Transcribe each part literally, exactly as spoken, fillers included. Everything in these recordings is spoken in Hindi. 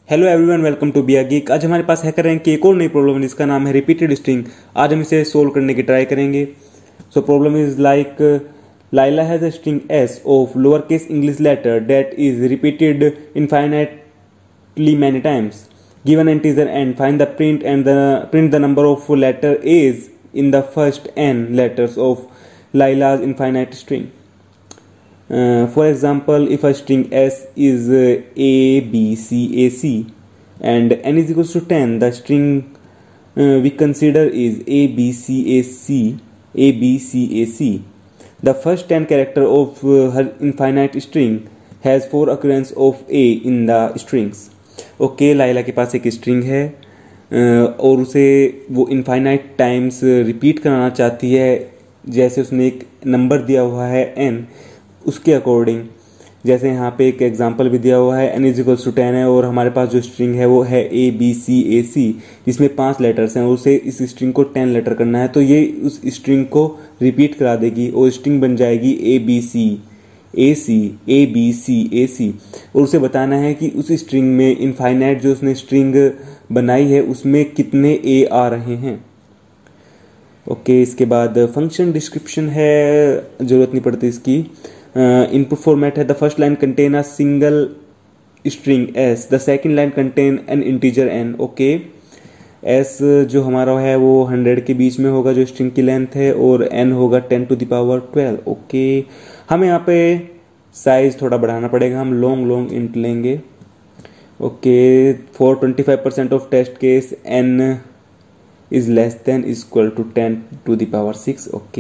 Hello everyone, welcome to be a geek. आज हमारे पास हैकर रैंक की एक और नई प्रॉब्लम है जिसका नाम है रिपीटेड स्ट्रिंग। आज हम इसे सोल्व करने की ट्राई करेंगे। So problem is like Lilah has a string S of lower case English letter that is repeated infinitely many times. Given integer and find the print and the print the number of letter a's in the first n letters of Lilah's infinite string. Uh, for example, if a string s is uh, a b c a c and n is equals to ten, the string uh, we consider is a b c a c a b c a c. The first ten character of uh, her infinite string has four occurrence of a in the strings. Okay, Lilah के पास एक स्ट्रिंग है uh, और उसे वो इनफाइनाइट टाइम्स रिपीट कराना चाहती है। जैसे उसने एक नंबर दिया हुआ है n, उसके अकॉर्डिंग। जैसे यहाँ पे एक एग्जांपल भी दिया हुआ है n is equals to ten है और हमारे पास जो स्ट्रिंग है वो है ए बी सी ए सी, जिसमें पांच लेटर्स हैं और उसे इस स्ट्रिंग को टेन लेटर करना है, तो ये उस स्ट्रिंग को रिपीट करा देगी और स्ट्रिंग बन जाएगी A B C A C A B C ए सी। और उसे बताना है कि उस स्ट्रिंग में इनफाइनाइट जो उसने स्ट्रिंग बनाई है उसमें कितने ए आ रहे हैं। ओके okay, इसके बाद फंक्शन डिस्क्रिप्शन है, जरूरत नहीं पड़ती इसकी। इनपुट फॉर्मेट है, the first line contain a single string S, the second line contain an integer n. Okay, S जो हमारा है वो हंड्रेड के बीच में होगा जो स्ट्रिंग की लेंथ है, और एन होगा ten to the power twelve. Okay, हमें यहाँ पे साइज थोड़ा बढ़ाना पड़ेगा, हम लॉन्ग लॉन्ग इंट लेंगे। Okay, for twenty five percent of test case n is less than is equal to ten to the power six. Okay,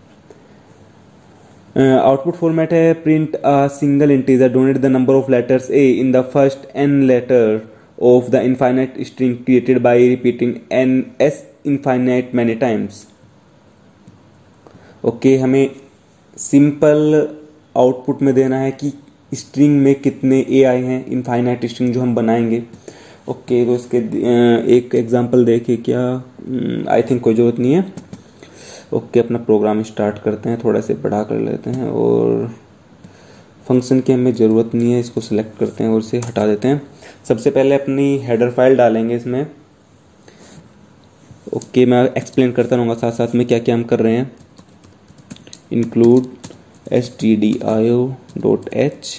uh, output format है, print a single integer, donate the number of letters a in the first n letter of the infinite string created by repeating n s infinite many times. Okay, हमें सिंपल आउटपुट में देना है कि स्ट्रिंग में कितने ए आए हैं, इनफाइनाइट स्ट्रिंग जो हम बनाएंगे। ओके okay, तो इसके एक एग्जांपल देखिए, क्या आई थिंक कोई ज़रूरत नहीं है। ओके okay, अपना प्रोग्राम स्टार्ट करते हैं, थोड़ा से बड़ा कर लेते हैं और फंक्शन की हमें ज़रूरत नहीं है, इसको सिलेक्ट करते हैं और इसे हटा देते हैं। सबसे पहले अपनी हेडर फाइल डालेंगे इसमें। ओके okay, मैं एक्सप्लेन करता रहूँगा साथ साथ में क्या क्या हम कर रहे हैं। Include S T D I O dot H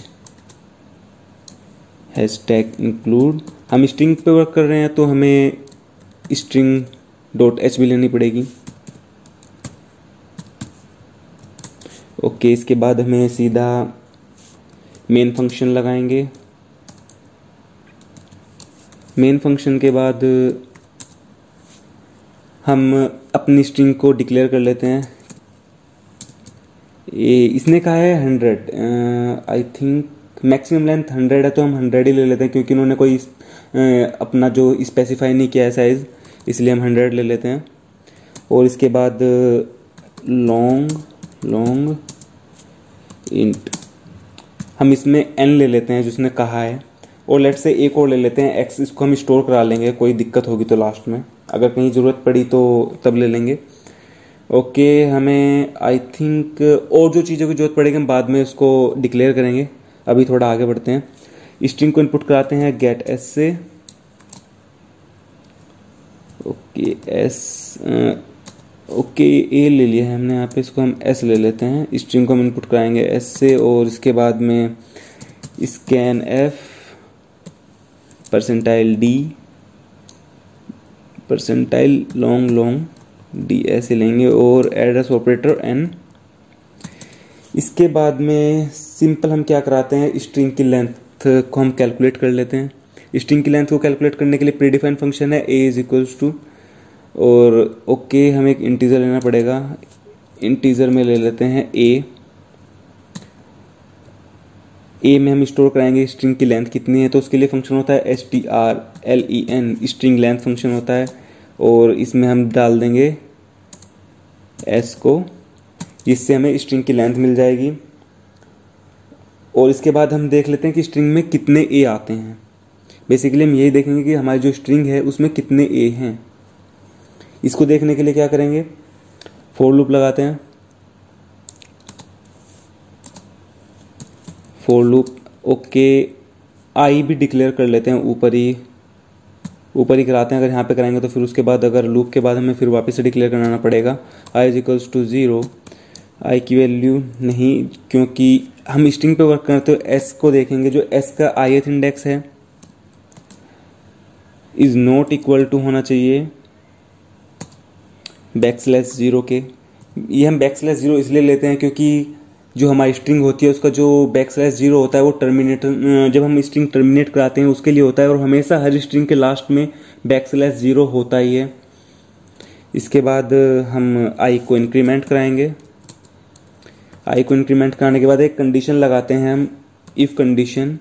hashtag include. हम स्ट्रिंग पे वर्क कर रहे हैं तो हमें स्ट्रिंग डॉट एच भी लेनी पड़ेगी। ओके, इसके बाद हमें सीधा मेन फंक्शन लगाएंगे। मेन फंक्शन के बाद हम अपनी स्ट्रिंग को डिक्लेयर कर लेते हैं। ये इसने कहा है hundred, I think maximum length hundred है तो हम हंड्रेड ही ले लेते हैं, क्योंकि इन्होंने कोई अपना जो स्पेसिफाई नहीं किया है साइज, इसलिए हम हंड्रेड ले लेते हैं। और इसके बाद लॉन्ग लॉन्ग इंट, हम इसमें एन ले लेते हैं जिसने कहा है, और लेट से एक और ले लेते हैं एक्स, इसको हम स्टोर करा लेंगे, कोई दिक्कत होगी तो लास्ट में अगर कहीं ज़रूरत पड़ी तो तब ले लेंगे। ओके, हमें आई थिंक और जो चीज़ों की जरूरत पड़ेगी हम बाद में उसको डिक्लेयर करेंगे। अभी थोड़ा आगे बढ़ते हैं। स्ट्रिंग को इनपुट कराते हैं गेट एस से। ओके एस, ओके ए ले लिया है हमने यहाँ पे, इसको हम एस ले लेते हैं। स्ट्रिंग को हम इनपुट कराएंगे एस से, और इसके बाद में scan f percentile d percentile long long d ऐसे लेंगे, और एड्रेस ऑपरेटर एन। इसके बाद में सिंपल हम क्या कराते हैं, स्ट्रिंग की लेंथ को हम कैलकुलेट कर लेते हैं। स्ट्रिंग की लेंथ को कैलकुलेट करने के लिए प्रीडिफाइंड फंक्शन है a इज इक्वल्स टू, और ओके okay, हमें एक इंटीजर लेना पड़ेगा। इंटीजर में ले लेते हैं a। a में हम स्टोर कराएंगे स्ट्रिंग की लेंथ कितनी है, तो उसके लिए फंक्शन होता है S T R L E N, string length function होता है, और इसमें हम डाल देंगे s को, इससे हमें स्ट्रिंग की लेंथ मिल जाएगी। और इसके बाद हम देख लेते हैं कि स्ट्रिंग में कितने ए आते हैं। बेसिकली हम यही देखेंगे कि हमारी जो स्ट्रिंग है उसमें कितने ए हैं। इसको देखने के लिए क्या करेंगे, फॉर लूप लगाते हैं। फॉर लूप ओके आई भी डिक्लेयर कर लेते हैं, ऊपर ही ऊपर ही कराते हैं। अगर यहाँ पे कराएंगे तो फिर उसके बाद अगर लूप के बाद हमें फिर वापस से डिक्लेयर कराना पड़ेगा I is equals to zero. I की वैल्यू नहीं, क्योंकि हम स्ट्रिंग पे वर्क करते तो एस को देखेंगे, जो एस का आईएथ इंडेक्स है इज नॉट इक्वल टू होना चाहिए बैक स्लैश ज़ीरो के। ये हम बैक स्लैश ज़ीरो इसलिए लेते हैं क्योंकि जो हमारी स्ट्रिंग होती है उसका जो बैक स्लैश जीरो होता है वो टर्मिनेट, जब हम स्ट्रिंग टर्मिनेट कराते हैं उसके लिए होता है, और हमेशा हर स्ट्रिंग के लास्ट में बैक स्लैश जीरो होता ही है। इसके बाद हम आई को इंक्रीमेंट कराएंगे। आई को इंक्रीमेंट कराने के बाद एक कंडीशन लगाते हैं हम, इफ कंडीशन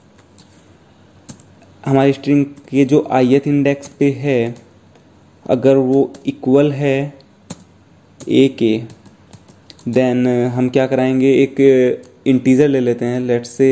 हमारी स्ट्रिंग के जो आईएथ इंडेक्स पे है अगर वो इक्वल है ए के, देन हम क्या कराएंगे, एक इंटीजर ले लेते हैं, लेट्स से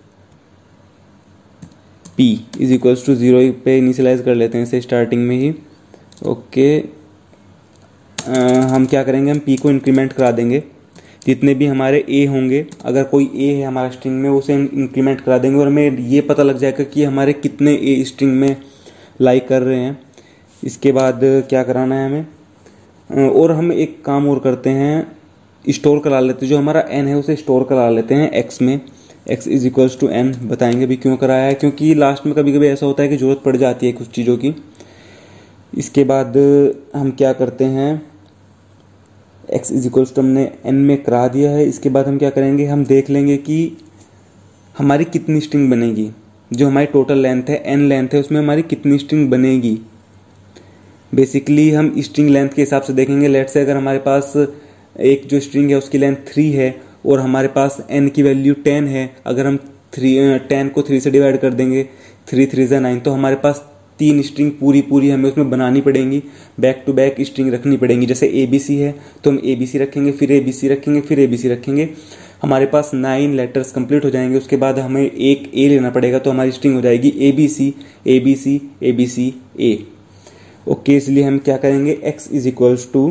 p is equals to zero पे इनिशियलाइज कर लेते हैं इसे स्टार्टिंग में ही। ओके आ, हम क्या करेंगे, हम p को इंक्रीमेंट करा देंगे। जितने भी हमारे a होंगे, अगर कोई a है हमारा स्ट्रिंग में उसे इंक्रीमेंट करा देंगे और हमें ये पता लग जाएगा कि हमारे कितने a स्ट्रिंग में लाइक कर रहे हैं। इसके बाद क्या कराना है हमें, और हम एक काम और करते हैं, स्टोर करा लेते हैं, जो हमारा n है उसे स्टोर करा लेते हैं x में। x is equals to n, बताएंगे भी क्यों कराया है, क्योंकि लास्ट में कभी कभी ऐसा होता है कि ज़रूरत पड़ जाती है कुछ चीज़ों की। इसके बाद हम क्या करते हैं, x इज इक्वल्स टू हमने n में करा दिया है। इसके बाद हम क्या करेंगे, हम देख लेंगे कि हमारी कितनी स्ट्रिंग बनेगी, जो हमारी टोटल लेंथ है n लेंथ है उसमें हमारी कितनी स्ट्रिंग बनेगी। बेसिकली हम स्ट्रिंग लेंथ के हिसाब से देखेंगे। लेट्स से अगर हमारे पास एक जो स्ट्रिंग है उसकी लेंथ थ्री है और हमारे पास n की वैल्यू टेन है, अगर हम थ्री टेन को थ्री से डिवाइड कर देंगे, थ्री थ्री ज़ा नाइन, तो हमारे पास तीन स्ट्रिंग पूरी पूरी हमें उसमें बनानी पड़ेंगी, बैक टू बैक स्ट्रिंग रखनी पड़ेंगी। जैसे ए बी सी है तो हम ए बी सी रखेंगे, फिर ए बी सी रखेंगे, फिर ए बी सी रखेंगे, हमारे पास नाइन लेटर्स कंप्लीट हो जाएंगे। उसके बाद हमें एक ए लेना पड़ेगा तो हमारी स्ट्रिंग हो जाएगी A B C A B C A B C A. Okay, इसलिए हम क्या करेंगे, x is equals to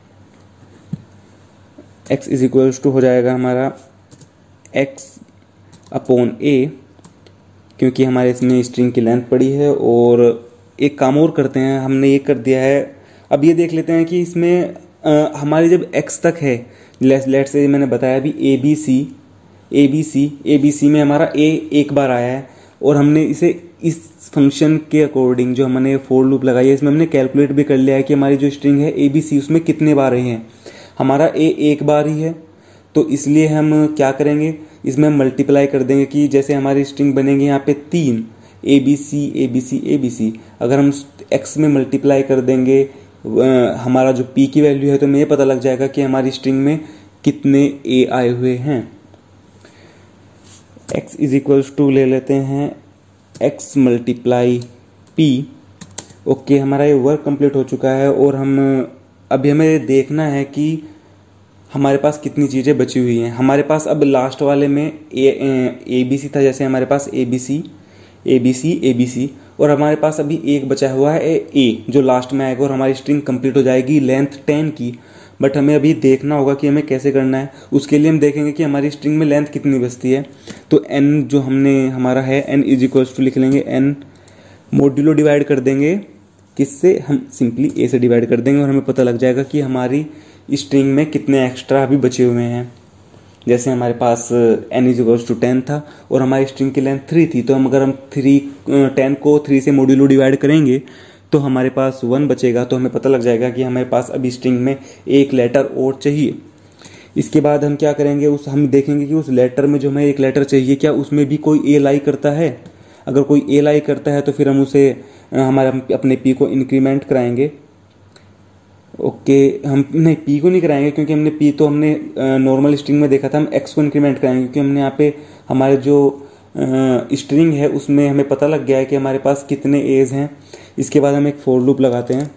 x is equals to हो जाएगा हमारा x अपॉन a, क्योंकि हमारे इसमें स्ट्रिंग की लेंथ पड़ी है। और एक काम और करते हैं, हमने ये कर दिया है, अब ये देख लेते हैं कि इसमें आ, हमारी जब x तक है, लेट से मैंने बताया अभी A B C A B C A B C में हमारा a एक बार आया है और हमने इसे इस फंक्शन के अकॉर्डिंग जो हमने फोर लूप लगाई है इसमें हमने कैलकुलेट भी कर लिया है कि हमारी जो स्ट्रिंग है ए बी सी उसमें कितने बार रहे हैं। हमारा ए एक बार ही है तो इसलिए हम क्या करेंगे, इसमें हम मल्टीप्लाई कर देंगे कि जैसे हमारी स्ट्रिंग बनेगी यहाँ पे तीन A B C A B C A B C, अगर हम एक्स में मल्टीप्लाई कर देंगे हमारा जो पी की वैल्यू है तो हमें ये पता लग जाएगा कि हमारी स्ट्रिंग में कितने ए आए हुए हैं। एक्स इज इक्वल्स टू ले लेते हैं एक्स मल्टीप्लाई पी। ओके, हमारा ये वर्क कंप्लीट हो चुका है और हम अभी हमें देखना है कि हमारे पास कितनी चीज़ें बची हुई हैं। हमारे पास अब लास्ट वाले में ए ए बी सी था, जैसे हमारे पास A B C A B C A B C और हमारे पास अभी एक बचा हुआ है ए जो लास्ट में आएगा और हमारी स्ट्रिंग कंप्लीट हो जाएगी लेंथ टेन की। बट हमें अभी देखना होगा कि हमें कैसे करना है। उसके लिए हम देखेंगे कि हमारी स्ट्रिंग में लेंथ कितनी बचती है। तो एन जो हमने हमारा है एन इज इक्वल्स टू लिख लेंगे, एन मोड्यूलो डिवाइड कर देंगे किससे, हम सिंपली ए से डिवाइड कर देंगे और हमें पता लग जाएगा कि हमारी स्ट्रिंग में कितने एक्स्ट्रा अभी बचे हुए हैं। जैसे हमारे पास n is equals to ten था और हमारी स्ट्रिंग की लेंथ थ्री थी, तो हम अगर हम थ्री टेन को थ्री से मोड्यूलो डिवाइड करेंगे तो हमारे पास वन बचेगा। तो हमें पता लग जाएगा कि हमारे पास अभी स्ट्रिंग में एक लेटर और चाहिए। इसके बाद हम क्या करेंगे, उस हम देखेंगे कि उस लेटर में जो हमें एक लेटर चाहिए क्या उसमें भी कोई ए लाई करता है। अगर कोई ए लाई करता है तो फिर हम उसे हमारे अपने पी को इंक्रीमेंट कराएंगे। ओके हम नहीं पी को नहीं कराएंगे क्योंकि हमने पी तो हमने नॉर्मल स्ट्रिंग में देखा था। हम एक्स को इंक्रीमेंट कराएंगे क्योंकि हमने यहाँ पे हमारे जो स्ट्रिंग है उसमें हमें पता लग गया है कि हमारे पास कितने एज हैं। इसके बाद हम एक फोर लूप लगाते हैं।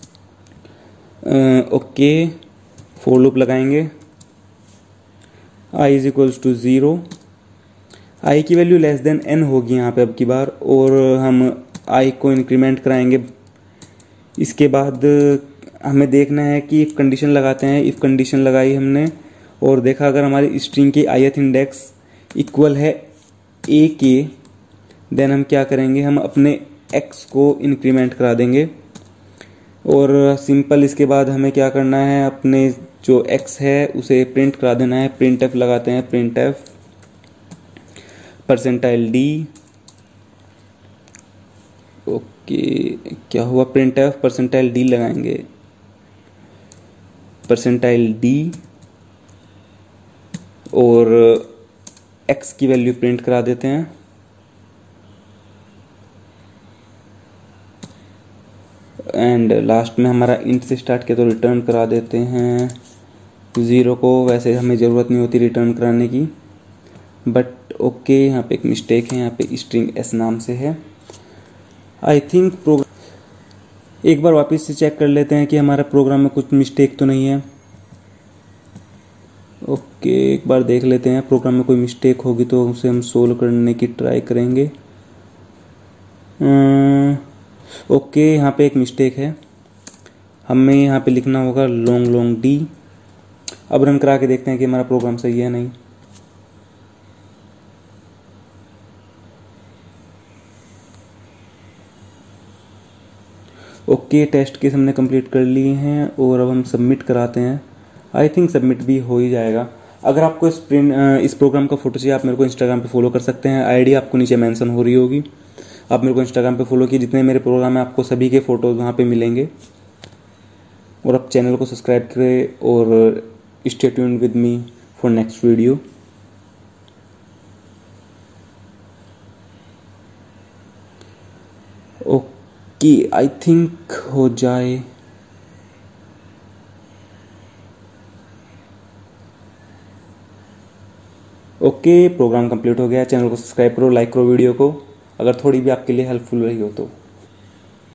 ओके फोर लूप लगाएंगे, I is equals to zero, I की वैल्यू लेस देन एन होगी यहाँ पे अब की बार, और हम आई को इंक्रीमेंट कराएंगे। इसके बाद हमें देखना है कि इफ़ कंडीशन लगाते हैं। इफ़ कंडीशन लगाई हमने और देखा अगर हमारी स्ट्रिंग की आईएथ इंडेक्स इक्वल है ए के, देन हम क्या करेंगे, हम अपने x को इंक्रीमेंट करा देंगे और सिंपल इसके बाद हमें क्या करना है, अपने जो x है उसे प्रिंट करा देना है। प्रिंट एफ लगाते हैं, print f percentile d. Okay क्या हुआ, प्रिंट एफ परसेंटाइल डी लगाएंगे, परसेंटाइल डी और x की वैल्यू प्रिंट करा देते हैं। एंड लास्ट में हमारा इंट से स्टार्ट किया तो रिटर्न करा देते हैं ज़ीरो को। वैसे हमें ज़रूरत नहीं होती रिटर्न कराने की, बट ओके यहाँ पे एक मिस्टेक है, यहाँ पे स्ट्रिंग एस नाम से है। आई थिंक प्रोग्राम एक बार वापस से चेक कर लेते हैं कि हमारा प्रोग्राम में कुछ मिस्टेक तो नहीं है। ओके एक बार देख लेते हैं, प्रोग्राम में कोई मिस्टेक होगी तो उसे हम सोल्व करने की ट्राई करेंगे। ओके यहाँ पे एक मिस्टेक है, हमें यहाँ पे लिखना होगा लॉन्ग लॉन्ग डी। अब रन करा के देखते हैं कि हमारा प्रोग्राम सही है नहीं। ओके टेस्ट केस हमने कंप्लीट कर लिए हैं और अब हम सबमिट कराते हैं। आई थिंक सबमिट भी हो ही जाएगा। अगर आपको इस प्रिंट इस प्रोग्राम का फोटो चाहिए आप मेरे को इंस्टाग्राम पे फॉलो कर सकते हैं, आईडी आपको नीचे मेंशन हो रही होगी। आप मेरे को इंस्टाग्राम पे फॉलो किए, जितने मेरे प्रोग्राम हैं आपको सभी के फ़ोटोज़ वहाँ पे मिलेंगे। और आप चैनल को सब्सक्राइब करें और stay tuned with me for next video. Okay I think हो जाए। ओके प्रोग्राम कंप्लीट हो गया। चैनल को सब्सक्राइब करो, लाइक करो वीडियो को, अगर थोड़ी भी आपके लिए हेल्पफुल रही हो तो।